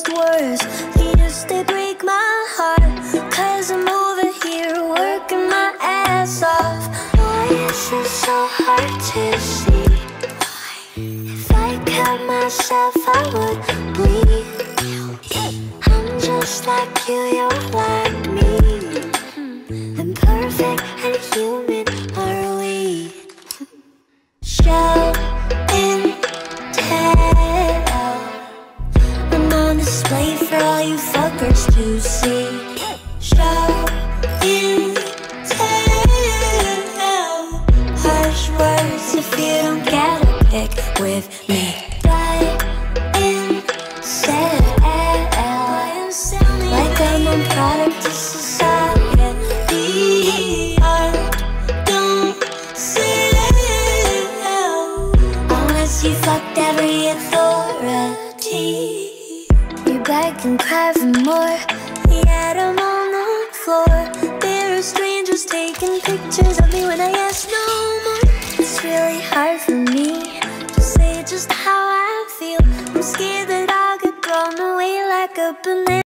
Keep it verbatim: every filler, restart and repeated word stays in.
just worse. Yes, they break my heart, cause I'm over here working my ass off. Why is it so hard to see? If I cut myself, I would bleed. I'm just like you, you're like me. Imperfect and human are we. Show and tell, I'm on display for all you fuckers to see. Show and tell, harsh words if you don't get a pick with me. Buy and sell, like I'm a product of society. Art don't sell unless you fucked every authority. You beg and cry for more, yet I'm on the floor. There are strangers taking pictures of me when I ask no more. It's really hard for me to say just how I feel. I'm scared that I'll get blown away like a banana.